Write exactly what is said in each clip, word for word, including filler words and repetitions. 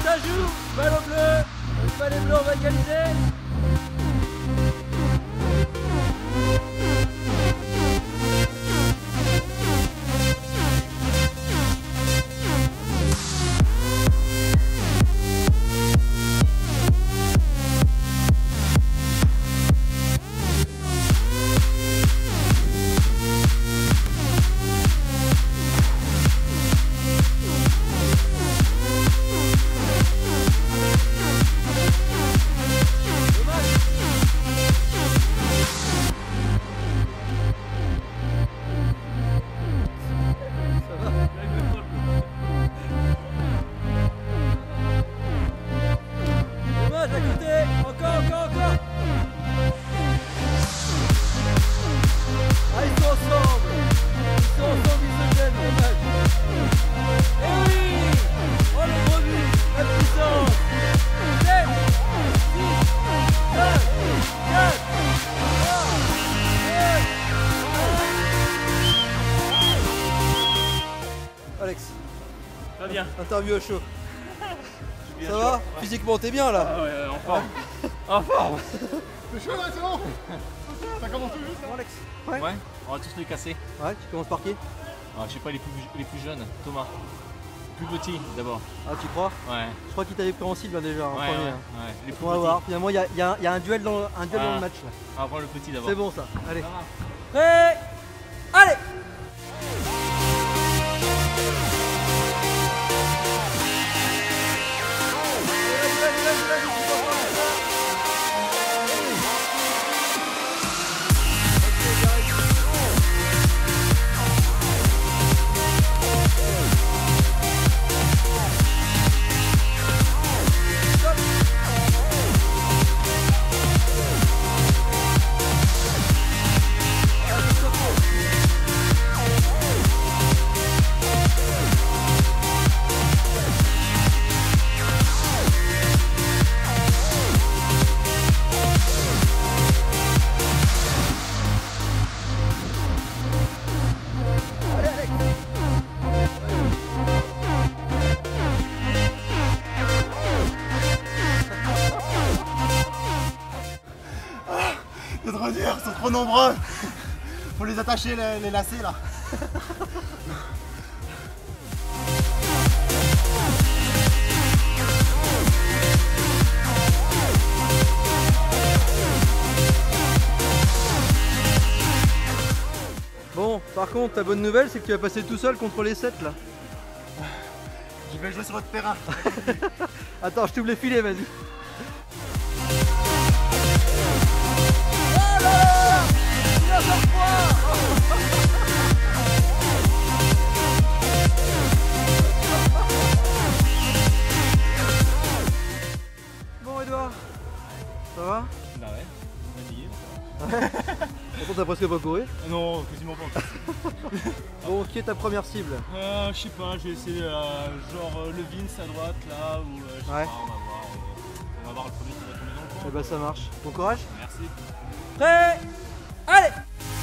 ça joue. Balle au bleu. On y va les bleus, on va égaliser. Alex, Très bien. Interview au chaud. Bien Ça chaud, va ouais. Physiquement t'es bien là? Ah ouais, en forme. En forme. C'est chaud là, c'est bon. Ça commence tout juste. Bon Alex. Ouais. ouais. On va tous les casser. Ouais, tu commences par qui? Ah, je sais pas, les plus, les plus jeunes. Thomas. Le plus petit d'abord. Ah tu crois? Ouais. Je crois qu'il t'avait pris en cible hein, déjà en Ouais, premier. ouais, hein. ouais. Les plus On va petits. voir, finalement il y a, y a- y a un duel dans, un duel Ah. dans le match là. On va prendre le petit d'abord. C'est bon ça, allez. Ça va. Prêt? Allez! C'est trop dur, ils sont trop nombreux. Faut les attacher, les, les lacets là. Bon, par contre, ta bonne nouvelle, c'est que tu vas passer tout seul contre les sept là. Je vais jouer sur votre terrain. Attends, je t'ouvre les filets, vas-y. Bon, Edouard, ça va? Bah ouais. Fatigué. Pourtant, t'as presque pas couru. Non, quasiment pas. Bon, qui est ta première cible? Euh, je sais pas, je vais essayer euh, genre euh, le Vince à droite là, ou euh, je sais Ouais. pas, on va voir. On va voir le premier qui va tomber dans le coin. Eh bah, ça marche. Bon courage. Merci. Prêt? Allez!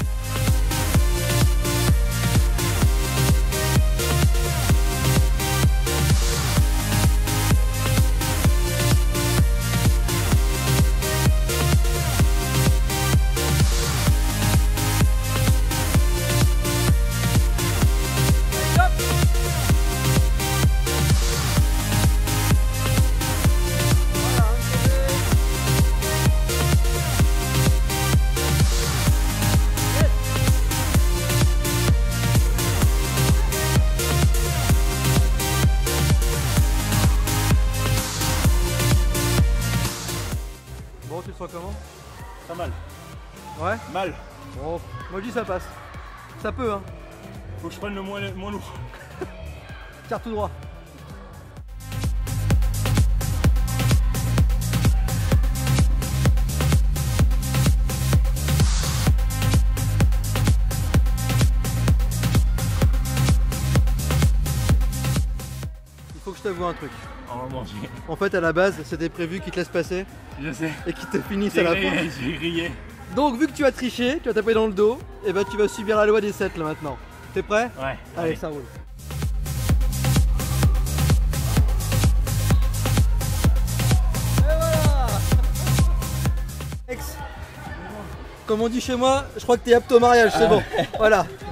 Bon, tu te sens comment? Pas mal. Ouais? Mal. Bon, moi je dis ça passe. Ça peut, hein. Faut que je prenne le moins, le moins lourd. Tire tout droit. Il faut que je t'avoue un truc. On va manger. En fait, à la base, c'était prévu qu'ils te laissent passer Je sais. et qu'ils te finissent à J'ai la grillé, fin. j'ai grillé. Donc, vu que tu as triché, tu as tapé dans le dos, et bah tu vas subir la loi des sept là maintenant. T'es prêt? Ouais. Allez, ça roule. comme on dit chez moi, je crois que t'es apte au mariage, c'est bon. Voilà.